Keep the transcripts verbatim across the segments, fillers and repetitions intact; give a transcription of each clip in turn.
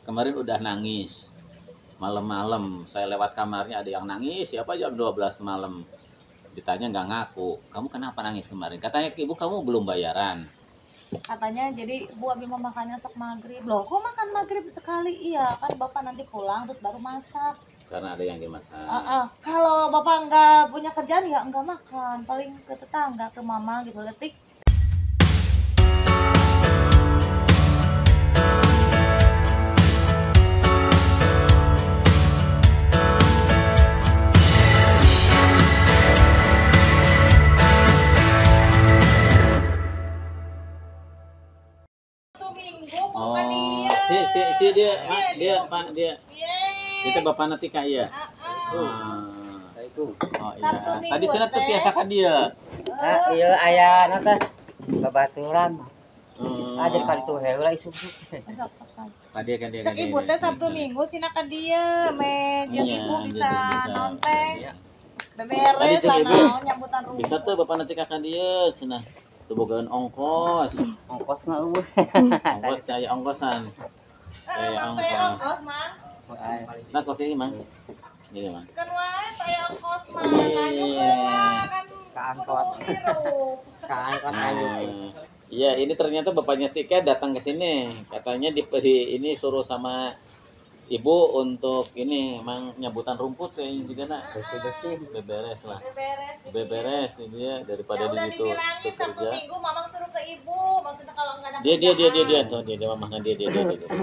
kemarin udah nangis. Malam-malam saya lewat kamarnya ada yang nangis, siapa jam dua belas malam. Ditanya nggak ngaku, kamu kenapa nangis kemarin? Katanya ibu kamu belum bayaran. Katanya jadi Bu Abi mau makannya sok maghrib. Loh kok makan maghrib sekali? Iya kan bapak nanti pulang terus baru masak. Karena ada yang dimasak. Uh, uh. Kalau bapak nggak punya kerjaan ya nggak makan, paling ke tetangga, ke mama gitu. Letik. Oh, si si si dia, dia, ah, dia Pak dia. Kita bapak nanti kak ya. Ah, itu. oh iya. Tadi cenah teu tiasa ka dia. Ah, ieu aya na teh babaturan. Hmm. Ah, jadi kali tuh heula isuk-isuk. Ka dia kan dia Cek ibu teh Sabtu Minggu sina ka dia, me jeung ibu bisa nonteng. Beberes lah naon nyambutan rumah. Bisa tuh bapak nanti kakak dia cenah. Teu bogaan ongkos. Ongkos mah eueuh. Ongkos caya ongkosan. Caya ongkos. Ongkos mah. Nah, kos ini mah. Ini mah. Kan wae saya ongkos mah kan kan Kaangkot. Kaangkot ayu. Iya, ini ternyata bapaknya Tika datang ke sini. Katanya di, di ini suruh sama ibu untuk ini emang nyabutan rumput kayaknya juga nak. Bersih-bersih. Beberes lah. Beberes. Beberes ini dia daripada ya, di udah situ dibilangin Sabtu kerja. Minggu mamang suruh ke ibu. Maksudnya kalau enggak ada Dia dia dia dia dia tuh dia dia mamahnya dia dia dia dia. Dia,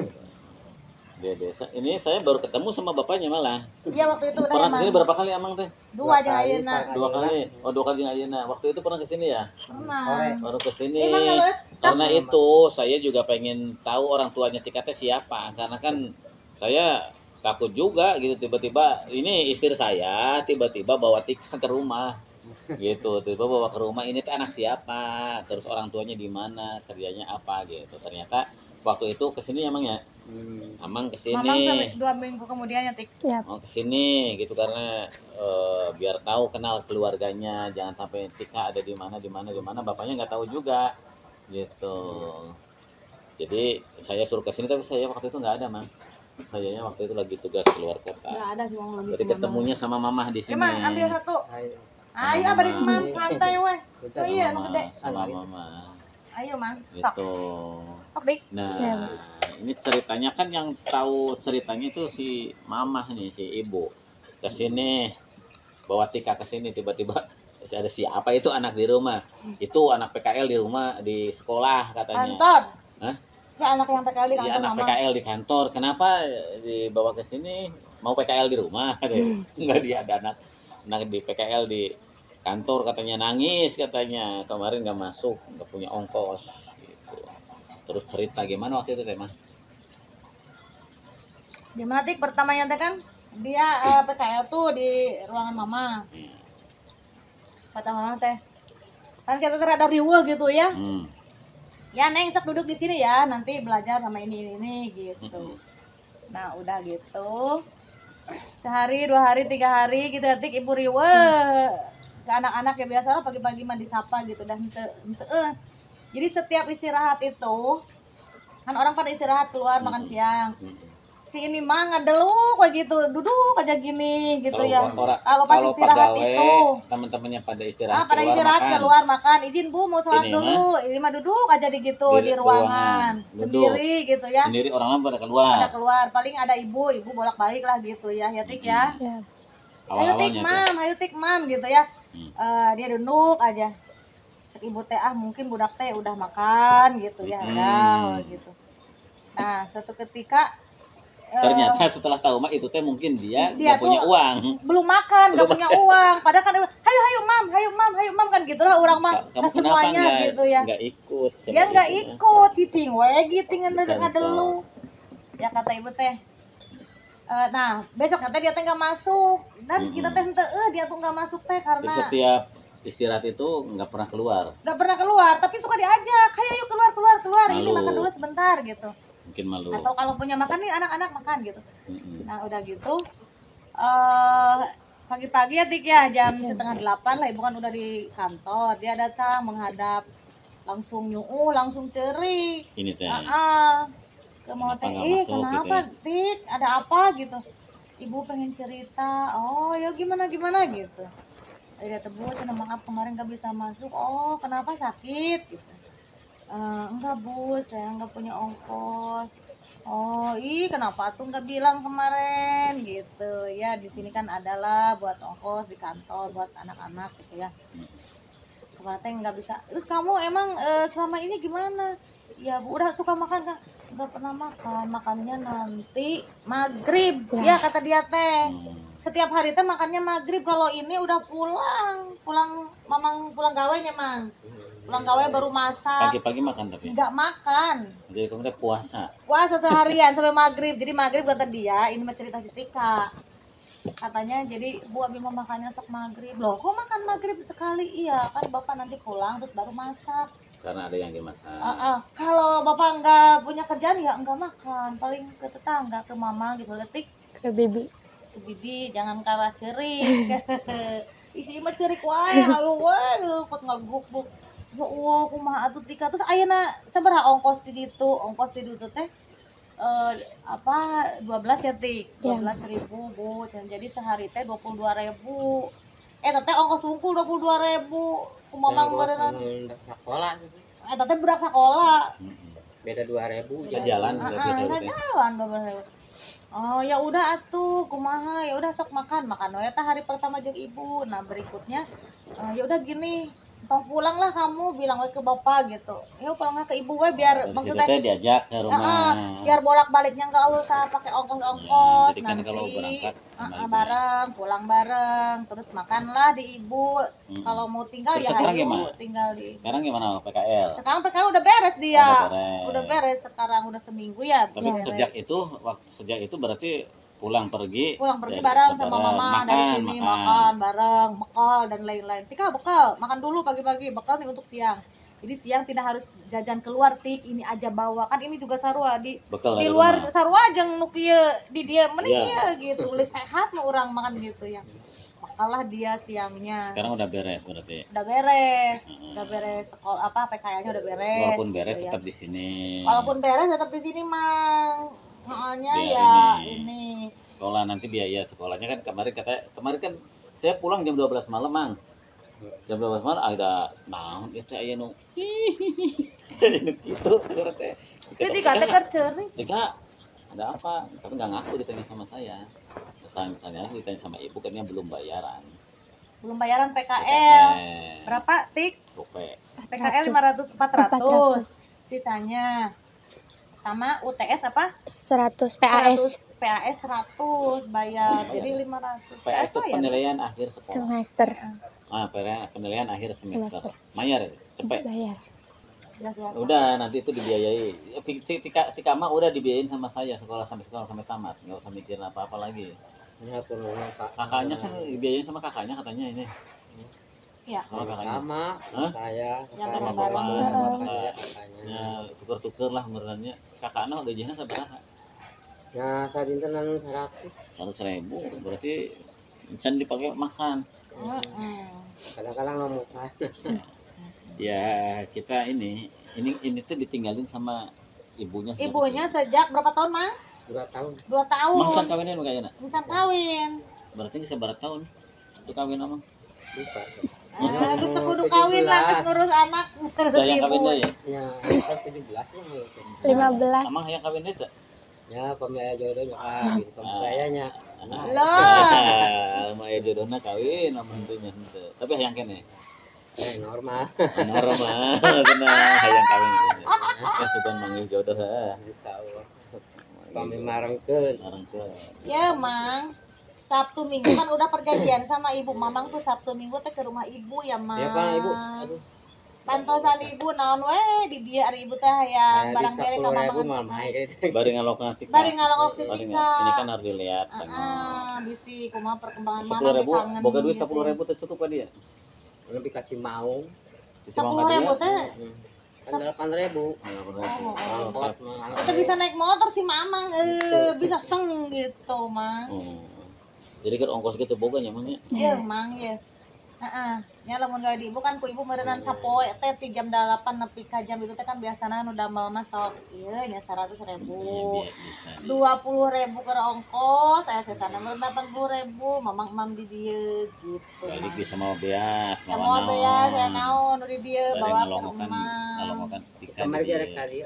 dia, dia. Ini saya baru ketemu sama bapaknya malah. Iya waktu itu udah Pernah emang. kesini berapa kali emang teh? Dua aja ayeuna. Dua kali. Oh dua kali jeung ayeuna. Waktu itu pernah kesini ya? Pernah. Baru kesini. Eh, mana, Karena itu saya juga pengen tahu orang tuanya Tika teh siapa. Karena kan saya takut juga gitu tiba-tiba ini istri saya tiba-tiba bawa Tika ke rumah. Gitu, tiba bawa ke rumah ini teh anak siapa? Terus orang tuanya di mana? Kerjanya apa gitu. Ternyata waktu itu kesini emang ya. Hmm. Amang kesini. Mamang sampai dua minggu kemudian ya Tik. Ya. Mau kesini gitu karena e, biar tahu kenal keluarganya, jangan sampai Tika ada di mana di mana di mana bapaknya nggak tahu juga gitu. Jadi saya suruh kesini tapi saya waktu itu nggak ada mang. Sayanya waktu itu lagi tugas keluar kota. Nggak ada cuma lagi. Jadi ketemunya sama mamah di sini. Emang ambil satu. Ayo. Ayo abadi mam santai weh. Oh iya nu gede. Sama mama. Ayo mang. Gitu. Oke. Nah, ini ceritanya kan yang tahu ceritanya itu si mamah nih, si ibu. Ke sini bawa Tika ke sini tiba-tiba ada siapa itu anak di rumah. Itu anak P K L di rumah di sekolah katanya. Kantor. Hah? Ya anak yang P K L di kantor. Ya anak mama. P K L di kantor. Kenapa dibawa ke sini? Mau P K L di rumah? Enggak dia ada anak anak di P K L di kantor katanya nangis katanya kemarin nggak masuk nggak punya ongkos gitu. Terus cerita gimana waktu itu teh mah? Gimana Tik pertamanya teh kan dia uh, P K L tuh di ruangan mama. Hmm. Kata mama teh kan kita tuh rada riweuh gitu ya. Hmm. Ya Neng sok duduk di sini ya nanti belajar sama ini ini, ini gitu. Hmm. Nah udah gitu sehari dua hari tiga hari gitu ya Tik ibu riweuh. Ke anak-anak ya biasa lah pagi-pagi mah disapa gitu dan ente, ente, eh. Jadi setiap istirahat itu kan orang pada istirahat keluar makan siang. Si ini mah ngadelu kayak gitu duduk aja gini gitu Kalau ya. orang- Kalau pas kalau istirahat pegawai, itu teman-temannya pada istirahat ah, pada keluar istirahat makan. keluar makan izin Bu mau sholat Ini dulu ini mah duduk aja di gitu Di di, ruangan, ruangan. sendiri gitu ya. Sendiri orang lain pada keluar. Ada keluar paling ada ibu ibu bolak-balik lah gitu ya ya Tik ya. Hmm. Ayo Tik Awal-awalnya tuh. mam ayo Tik mam gitu ya. Hmm. Eh, dia duduk aja cek ibu teh ah mungkin budak teh udah makan gitu ya Hmm. udah gitu. Nah suatu ketika eh, Ternyata setelah tahu mah itu teh mungkin dia Dia nggak punya tuh uang. belum makan nggak Belum punya uang padahal kan hayo hayo mam hayo mam hayo mam kan gitulah orang mah Kamu kenapa semuanya nggak gitu ya nggak ikut? dia nggak Sebenarnya. ikut cicing we gitu Kantor. ngadelu ya kata ibu teh. Eh, nah besok kata dia teh nggak masuk dan Mm-mm. kita teh ente eh dia tuh nggak masuk teh Terus karena setiap istirahat itu nggak pernah keluar. nggak pernah keluar tapi suka diajak ayo yuk keluar keluar keluar ini Malu. makan dulu sebentar gitu Mungkin malu. atau kalau punya makan nih anak-anak makan gitu. Mm-mm. Nah udah gitu eh pagi-pagi ya Tik ya jam setengah delapan lah ibu kan udah di kantor dia datang menghadap langsung nyuuh langsung ceri. Ini teh. Ah, ke mall Kenapa teh, nggak ih masuk gitu kenapa ya? Dik, ada apa gitu. Ibu pengen cerita, oh ya gimana gimana gitu. Ada tebu, cina maaf kemarin gak bisa masuk, oh kenapa sakit gitu. "Eh, enggak bu, saya nggak punya ongkos. Oh ih kenapa tuh nggak bilang kemarin gitu ya, di sini kan adalah buat ongkos di kantor buat anak-anak gitu ya. Kemarin teh nggak bisa. Terus kamu emang eh, selama ini gimana? Ya bu udah suka makan nggak? Nggak pernah makan, makannya nanti maghrib ya kata dia teh. Hmm. Setiap hari teh makannya maghrib, kalau ini udah pulang pulang mamang pulang gawainya mang pulang gawe baru masak, Pagi-pagi makan tapi. nggak makan Jadi kemudian puasa. puasa seharian sampai maghrib. Jadi maghrib kata dia, ini mah cerita si Tika katanya, jadi bu Abi mau makannya sok maghrib. Loh kok makan maghrib sekali? Iya kan bapak nanti pulang terus baru masak. Karena ada yang dimasak. Ah, ah. Kalau bapak nggak punya kerjaan ya nggak makan, paling ke tetangga, ke mama gitu, letik Ke bibi. ke bibi, jangan kalah cerik. Isi mah cerik wae, hayu wae, pot ngaguk-guk. Ya Allah, kumaha atuh Tika. Terus ayeuna sabaraha ongkos di ditu? Ongkos di ditu teh eh apa dua belas ya Tik? dua belas ribu bu. Jadi sehari teh dua puluh dua ribu. Eh teteh ongkos wungkul dua puluh dua ribu. Kumamang barengan. Sekolah Eh teteh budak sekolah. Mm-mm. beda dua ribu Bisa jalan Ah, nggak ah, bisa nggak gitu. jalan dua belas ribu. Oh ya udah atuh kumaha, ya udah sok makan makan we teh hari pertama jeung ibu. Nah berikutnya eh, ya udah gini, tong pulang lah kamu, bilang we ke bapak gitu. Ya pulangnya ke ibu we biar Dari situ maksudnya teh diajak ke ah, rumah. ah, biar bolak baliknya nggak usah pakai ongkos Ya, ongkos jadi kan nanti kalau berangkat ah, sama ah, ibu. bareng pulang bareng terus makanlah di ibu. Mm-mm. Kalau mau tinggal Terus ya sekarang ayo gimana? tinggal di. Sekarang gimana P K L? Sekarang P K L udah beres dia. Oh, udah beres. Udah beres sekarang, udah seminggu ya. Tapi beres. sejak itu waktu sejak itu berarti pulang pergi Pulang pergi dari- bareng sama bareng. mama makan, dari sini makan. makan. bareng, bekal dan lain-lain. Tika bekal, makan dulu pagi-pagi, bekal nih untuk siang. Jadi siang tidak harus jajan keluar Tik, ini aja bawa. Kan ini juga sarua di Bekal di dari luar rumah. sarua jeung nu kieu di dia mending Iya. ieu gitu. Geus sehat nu urang makan gitu ya. Makalah dia siangnya. Sekarang udah beres berarti. Udah beres, Mm-mm. udah beres sekolah apa P K L-nya udah beres. Walaupun beres gitu ya. tetap di sini. Walaupun beres tetap di sini Mang. Soalnya Biar ya ini. ini. Sekolah nanti biaya sekolahnya kan kemarin kata kemarin kan saya pulang jam dua belas malam, Mang. Jam dua belas malam ada naon ieu teh aya nu. Nu kitu saudara teh. Jadi kata kerja nih. Tika, ada apa? Tapi nggak ngaku ditanya sama saya. Tanya, tanya aku ditanya sama ibu katanya belum bayaran. Belum bayaran P K L. Eh, Berapa Tik? Gope. P K L lima ratus empat ratus. empat ratus. Sisanya sama U T S apa? seratus P A S seratus P A S seratus bayar. Jadi lima ratus. P S itu bayar. penilaian akhir sekolah. semester. Ah, penilaian, penilaian akhir semester. Semester. Mayar cepet. Bayar. Jelas, jelas. Udah nanti itu dibiayai. Tika tika mah udah dibiayain sama saya sekolah sampai sekolah sampai tamat. Nggak usah mikirin apa-apa lagi. ya turun Kakaknya kan dibiayain sama kakaknya katanya ini. Iya. Sama kakaknya. sama Hah? saya Ya, Sama bareng-bareng. bapak, sama Heeh. kakak. kakaknya Ya tuker-tuker lah benerannya. Kakaknya gajinya sabaraha? ya saat itu nanu seratus Seratus ribu berarti can dipakai makan. Heeh. kadang-kadang nggak mau makan Ya kita ini ini ini tuh ditinggalin sama ibunya. sejak Ibunya kecil. sejak berapa tahun, Mang? dua tahun Dua Mang tahun. can kawinnya nu kayaknya. Insan kawin. Berarti geus sabaraha tahun untuk kawin sama. lupa Ah, terus kudu kawin lah, terus ngurus anak, terus Udah yang ibu. kawin deh ya. ya kan tujuh belas lah mau lima belas. Amang hayang kawin deh tuh. ya pembiaya jodohnya kawin pembiayanya Loh. Sama ya jodohna kawin amun teu nya henteu. Tapi hayang kene. eh normal Normal cenah hayang kawin. Ya sugan manggil jodoh heuh. insya Allah kami marengkeun Orang tua. Ya, Mang. Sabtu Minggu kan udah perjanjian sama ibu. Mamang tuh Sabtu Minggu teh ke rumah ibu ya, Mang. ya pak ibu aduh Pantosan ibu naon we di dia ari ibu teh hayang barang bere ka ribu mamangan mah sih. mah gitu Bari ngalok ngatik. Bari ngalongok si Bari Tika. ngal- Ini kan harus dilihat. Ah, bisi kumaha perkembangan Sepuluh mamang ribu, kangen. boga duit gitu. sepuluh ribu tuh cukup dia. lebih kasih mau Sepuluh ribu teh. kan delapan ribu Oh, oh, oh. angkot mah Kita bisa naik motor si mamang eh bisa seng gitu, Mang. Oh. Jadi kan ongkos gitu boga nya Mang ya. Iya, Mang ya. Heeh, nya lamun gawe di ibu kan ku ibu meureunan sapoe teh ti jam delapan nepi ka jam itu teh kan biasana nu damel mah sok ieu nya seratus ribu. Iya, bisa. dua puluh ribu keur ongkos, saya sesana meureun delapan puluh ribu, mamang mam di dieu gitu. Balik di sama beas, Sama beas saya naon nu di dieu Bari bawa ke ngalongokan, rumah. ngalongokan setika Kamar di jarek dieu. kali ya.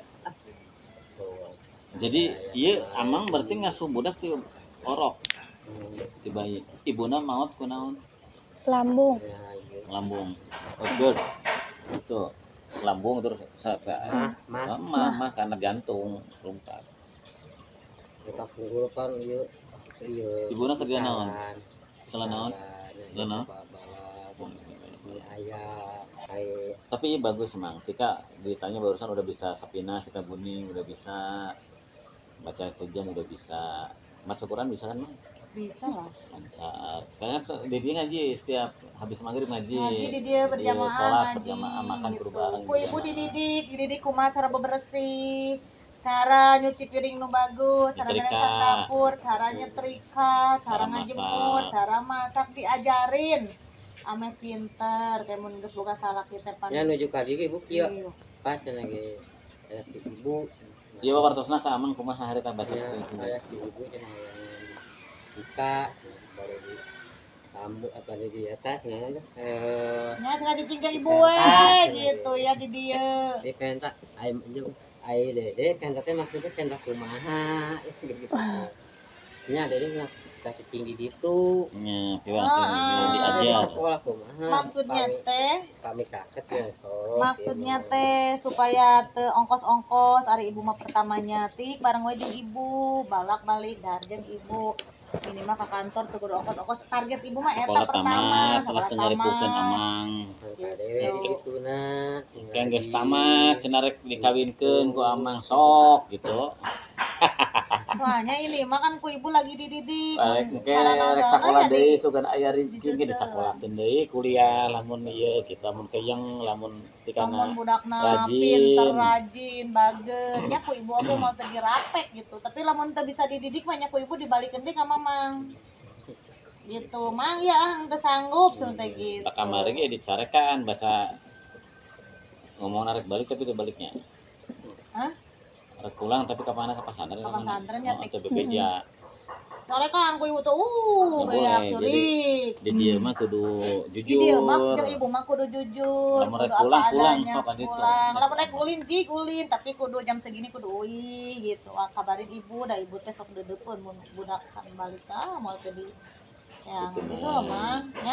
Jadi ieu amang berarti ngasuh budak ti orok Hmm, ti bayi. Ibuna maot ku naon? Lambung. ya, iya. Lambung. Oh, good. Itu lambung terus sa, sa Mah, mah, mah, mah karena jantung lompat. kita punggul kan ieu ieu. Ibuna kerja naon? Jalan. Salah naon? Jalan, Salah naon? balap, ini ayam, kayak Tapi iya bagus emang. Tika ditanya barusan udah bisa sapina kita bunyi, udah bisa baca tujuan, udah bisa. Baca Quran bisa kan, Mang? Bisa lah. Lancar. Sekarang kan di dia ngaji setiap habis maghrib ngaji. Ngaji di dia berjamaah Iya, sholat ngaji. berjamaah, makan gitu. kudu bareng. Ku ibu dididik, dididik kumaha cara bebersih, cara nyuci piring nu bagus, cara Nyetrika. beresan dapur, cara nyetrika, cara Cara ngajemur, masak. cara masak diajarin. Ame pinter, kayak mun geus boga salah kita pan. ya nuju ka dieu ibu kieu. Iya. Pacan lagi ada si ibu. Iya wartosna ka amang kumaha harita bahasa Ya, itu. ada si ibu yang Ika baru di tambu apa di atasnya eh Nya sengaja cingkang ibu Pentas, we sengaja. gitu ya di dieu. di pentak ayam jeung ai dede pentak teh maksudnya pentak kumaha gitu gitu nya dede mah kita cicing di ditu Nya, piwang sih Ah, diajar. sekolah kumaha Maksudnya teh kami caket ya so maksudnya teh supaya teu ongkos-ongkos ari ibu mah pertamanya tik bareng we jeung ibu balak balik dar jeung ibu ini mah ke kantor tuh kudu ongkos-ongkos target ibu mah eta Sekolah pertama tamat, sekolah telah nyaripukeun tamat amang. dewe gitu na Kan geus tamat, cenah rek dikawinkeun ku amang sok gitu. soalnya ini mah kan ku ibu lagi dididik Rek mun engke cara rek nontonnya sakola jadi deui sugan aya rezeki ge Gitu. disakolahkeun deui kuliah lamun ieu kita mun keyeng lamun lamun tikana budakna rajin. pinter rajin bager nya ku ibu oge mau teu dirapek gitu tapi lamun teu bisa dididik mah nya ku ibu dibalikeun deui ka mamang gitu mang ya ah teu sanggup cenah teh gitu Tak kamari ge dicarekan bahasa ngomong narik balik tapi teu baliknya. Hah? Rek pulang tapi ka mana ka pasantren Ka ka mana? pasantren nya Oh, teh. teu bebeja. soalnya kan ku ibu tuh uh Nggak beak boleh, curik Di dieu mah kudu di dieu mah jujur. jeung ibu mah kudu jujur Lamun kudu rek apa pulang, pulang, adanya sok ka ditu. pulang lamun naik ulin jig ulin tapi kudu jam segini kudu ui gitu ah, kabarin ibu da ibu teh sok deudeupeun mun budak kan balik ah mau teh di yang Gitu, itu Mang. loh mang nya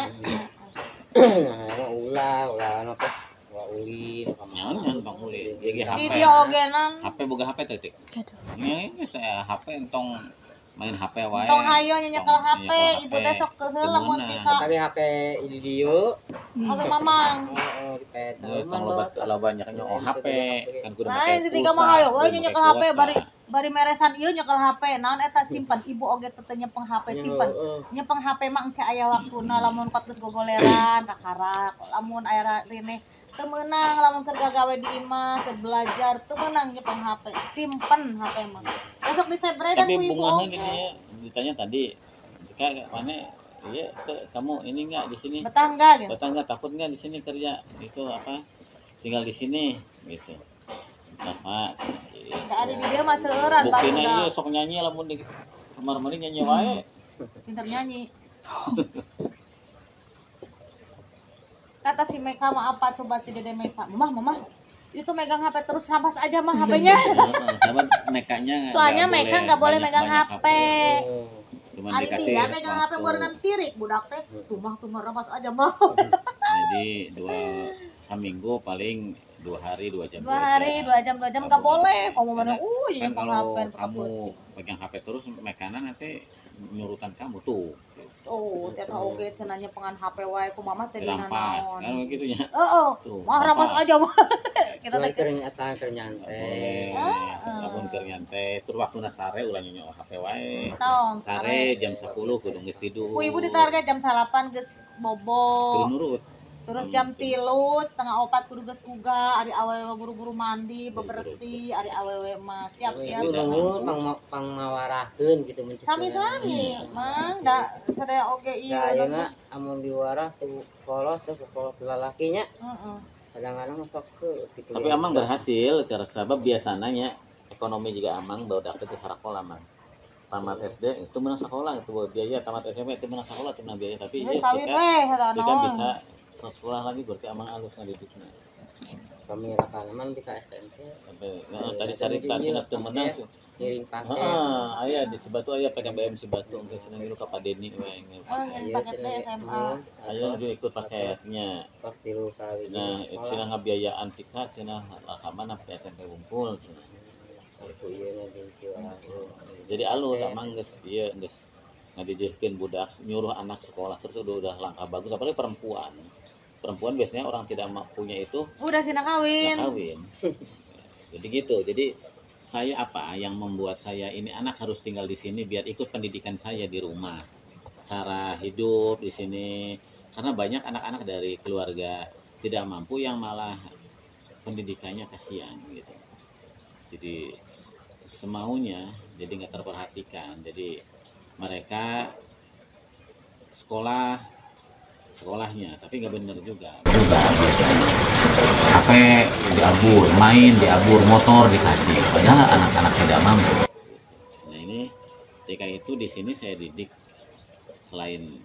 nah emang ulah ulah anu teh ulah ulin Nyaon nyaon Bang Uli. Ieu ge H di P. dia ogenan H P boga H P teh, Tik. Aduh. Nya ini saya H P entong main H P wae. tong hayo nyekel H P Nyekel ibu teh sok keheul lamun Gimana? tika pakai H P di dieu H P mamang oh di peta Nah, tong loba loba nyak nyak H P kan kudu nah make di tiga pulsa, mah hayo we kudu nyekel make H P kuota. bari bari meresan ieu nyekel H P naon eta simpen ibu oge teu teu nyepeng H P simpen nyepeng H P mah engke aya waktuna lamun kot geus gogoleran kakarak lamun aya rene teu meunang lamun keur gagawe di imah keur belajar teu meunang nyepeng H P simpen H P mah besok disebredan Tapi ku ibu bungahan oge ini ya, ditanya tadi, Kak, mana iya tuh, kamu ini enggak di sini? betah enggak gitu Betah enggak takut enggak di sini kerja? Itu apa? Tinggal di sini gitu. Nah, Pak, da ari di dia mah seueuran buktina barudak ieu sok nyanyi lamun di kamar mandi nyanyi wae. pinter nyanyi kata si Meka mah apa coba si Dede Meka mamah mamah itu megang H P terus rampas aja mah H P-nya Heeh, sama mekanya soalnya Meka nggak boleh banyak- megang banyak H P Cuman Ari dikasih dia megang H P waktu. berenang sirik budak teh tumah tumah rampas aja mah Jadi dua seminggu paling dua hari dua jam. dua hari dua jam dua jam nggak boleh kamu mana uh Kan jadi kalau H P kamu pegang H P terus mekana nanti nyurutan kamu tuh oh tiap oge cenanya pengan H P wae ku mama teh dina dirampas naon kan begitu ya. heeh Tuh, mah rampas rampas. aja mah kita kita teh kering eta keur Nggak nyantai boleh. Lamun keur nyantai terus waktuna sare ulah nyonya H P wae. tong Sare jam sepuluh kudu geus tidur. ku ibu ditarget jam salapan geus Kudu bobo nurut. Terus jam tilu setengah opat kudu geus uga, ari awewe buru-buru mandi, bebersih, ari awewe mah siap-siap. Itu nuhun pang pang mawarahkeun gitu mencegah. Sami-sami, Mang, da sadaya oge Da ieu. ayeuna amun diwarah tuh kolot tuh kolot lalakinya Heeh. kadang-kadang sok ke gitu. Tapi Amang berhasil karena sebab biasanya ekonomi juga Amang baru dapet ke sarakola Mang. Tamat S D itu menang sekolah itu biaya, tamat S M A itu menang sekolah itu menang biaya, tapi Geus iya kawin jika, weh eta jika naon. bisa terus sekolah lagi berarti Amang halus ngadidikna. Kami rakaman man di K S M T Sampai nah, tadi cari tadi teu menang sih. ngiring paket. Heeh, aya di Cibatu aya P K B M Cibatu engke cenah ngilu ka Pak Deni we. Oh, yang paket teh S M A. Aya juga ikut paketnya. Pas tilu kali. Nah, cenah ngabiayaan tiket cenah rakaman sampai S M P Unggul cenah. Itu ieu nya di kieu. Jadi alus Amang geus ieu geus ngadijikeun budak nyuruh anak sekolah terus udah, udah langkah bagus apalagi perempuan. Perempuan biasanya orang tidak punya itu Udah sina kawin. nggak kawin. Jadi gitu. Jadi saya apa yang membuat saya ini anak harus tinggal di sini biar ikut pendidikan saya di rumah. Cara hidup di sini karena banyak anak-anak dari keluarga tidak mampu yang malah pendidikannya kasihan gitu. Jadi semaunya jadi nggak terperhatikan. Jadi mereka sekolah sekolahnya tapi nggak benar juga. Juga biasanya H P diabur, main diabur, motor dikasih, padahal anak-anak tidak mampu. Nah ini ketika itu di sini saya didik selain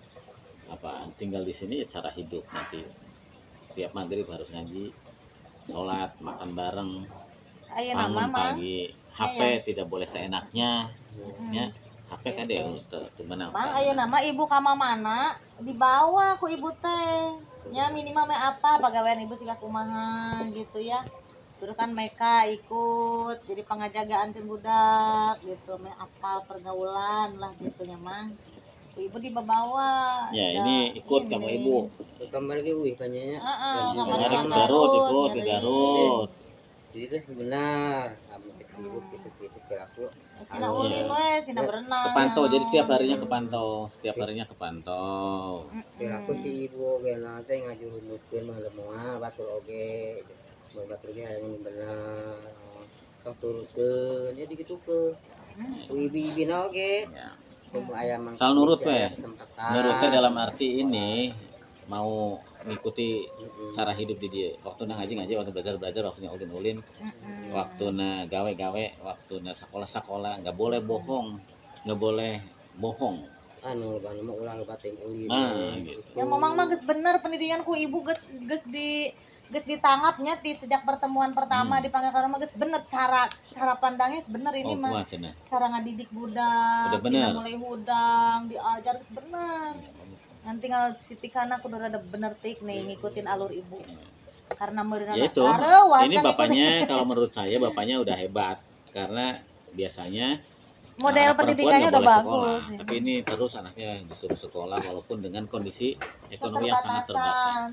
apa tinggal di sini ya cara hidup nanti setiap maghrib harus ngaji, sholat, makan bareng, Ayeuna bangun mah Mang. pagi, H P tidak boleh seenaknya, ya H P kan dia untuk menang. Mang ayeuna mah ibu ka mana dibawa ku ibu teh. Nya minimal mah apa pagawean ibu siga kumaha gitu ya. Terus kan mereka ikut jadi pengajagaan ke budak gitu, meh apal pergaulan lah gitu nya Mang. Ku ibu dibawa. Ya Da, ini ikut kamu ini. ibu. Gambar ge wih kayaknya. Heeh, Dan kamar Kemarin Garut, ke Garut ikut ke nyari. Garut. Jadi itu sebenar kamu cek sibuk gitu-gitu kira aku. Sina Anu, ulin we, sina berenang. Kepantau jadi setiap naon. harinya kepantau, setiap harinya kepantau. Kira aku si ibu oge nanti ngajurumuskeun mah moal batur oge. Mun batur ge aya nu bener. Sok turutkeun ya digitukeun. Ku ibi-ibina oge. Ya. Kumu aya mang. Sal nurut we. Kesempatan. Nurutnya dalam arti ini mau mengikuti Mm-mm. cara hidup di dia. Waktu na ngaji ngaji, waktu belajar belajar, waktunya ulin ulin, Mm-mm. waktu na gawe gawe, waktu na sekolah sekolah, nggak boleh bohong, nggak boleh bohong. Anu banu mah ulah bating ulin. Nah, gitu. Ya mamang mah geus bener pendidikan ku ibu geus geus di geus ditangapnya ti sejak pertemuan pertama Hmm. dipanggil ka rumah geus bener cara cara pandangnya sebener ini Oh, mah kuat cenah. cara ngadidik budak, Udah bener. tina mulai hudang, diajar geus bener. Nanti tinggal si Tikana kudu rada bener tik nih ngikutin alur ibu. Karena meureun Ya itu. areuwas Ini kan bapaknya kalau menurut saya bapaknya udah hebat karena biasanya model anak perempuan pendidikannya nggak udah boleh bagus. sekolah. Ya. Tapi ini terus anaknya disuruh sekolah walaupun dengan kondisi ekonomi yang sangat terbatas. Keterbatasan.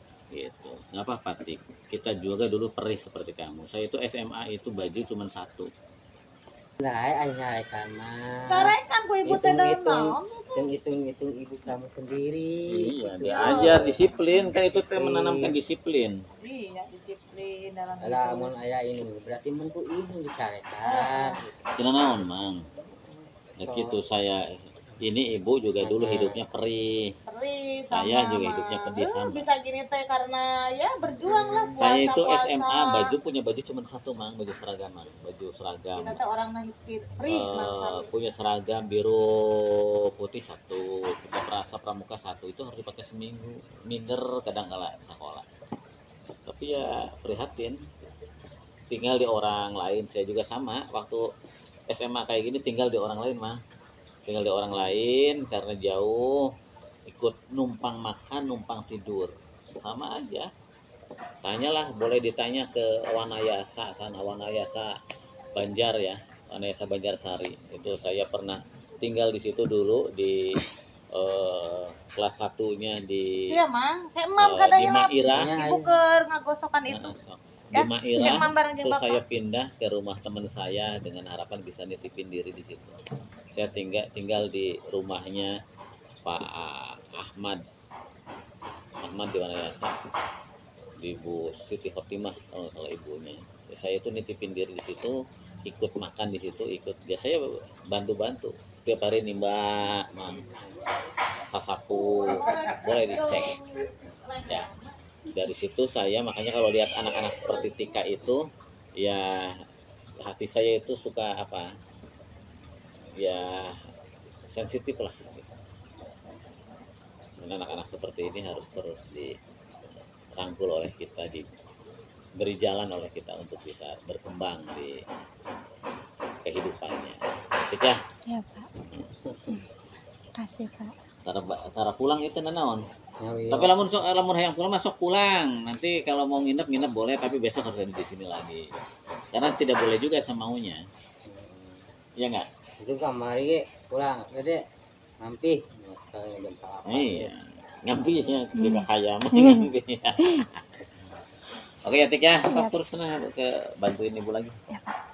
Gitu. Nggak apa-apa Tik. Kita juga dulu perih seperti kamu. Saya itu S M A itu baju cuma satu. Nah, ai ngarekan mah. Carekan ku ibu teh dalam Hitung-hitung. naon? Hitung-hitung ibu kamu sendiri. Iya, Gitu. diajar disiplin kan itu teh menanamkan disiplin. Iya, disiplin dalam Alah hidup. mun aya ini berarti mun ku ibu dicarekan. Kena naon, Mang. Ya gitu saya ini ibu juga dulu hidupnya perih. Perih Saya sama juga mah. hidupnya pedih Eh, sama. bisa gini teh karena ya berjuang lah puasa, Saya itu puasa. S M A baju punya baju cuma satu, Mang, baju seragam, Mang. Baju seragam. Kita teh orang nah hit perih Eh, uh, punya seragam biru putih satu, kita perasa pramuka satu itu harus dipakai seminggu, minder kadang kala sekolah. Tapi ya prihatin, tinggal di orang lain. Saya juga sama waktu S M A kayak gini tinggal di orang lain mah, tinggal di orang lain karena jauh, ikut numpang makan, numpang tidur, sama aja. Tanyalah, boleh ditanya ke Wanayasa, sana Wanayasa Banjar ya. Wanayasa Banjarsari itu saya pernah tinggal di situ dulu di eh, kelas satunya di iya mah kayak mam eh, di katanya lah Maira. ibu keur ngagosokan itu Nah, so, di Ya, Maira kayak mam bareng jeung terus bapak. saya pindah ke rumah teman saya dengan harapan bisa nitipin diri di situ. Saya tinggal tinggal di rumahnya Pak Ahmad Manti Wanayasa di Ibu Siti Khotimah kalau nggak salah ibunya. Ya, saya itu nitipin diri di situ, ikut makan di situ, ikut biasanya bantu-bantu setiap hari nih Mbak, Mam, sasapu boleh dicek ya. Dari situ saya makanya kalau lihat anak-anak seperti Tika itu ya hati saya itu suka apa ya sensitif lah. Dan anak-anak seperti ini harus terus dirangkul oleh kita, diberi jalan oleh kita untuk bisa berkembang di kehidupannya. Gitu ya. Ya Pak. Kasih Pak. Cara, cara pulang itu nanaon. Oh, iya. Tapi lamun sok lamun hayang pulang masuk pulang. Nanti kalau mau nginep nginep boleh, tapi besok harus ada di sini lagi. Karena tidak boleh juga semaunya. Iya enggak? Itu kamari ge pulang gede ngampi sekarang jam salapan. Iya. Ngampi ya kita kaya mah ngampi. Oke ya Tik ya, sok terus sana ke bantuin ibu lagi. Ya Pak.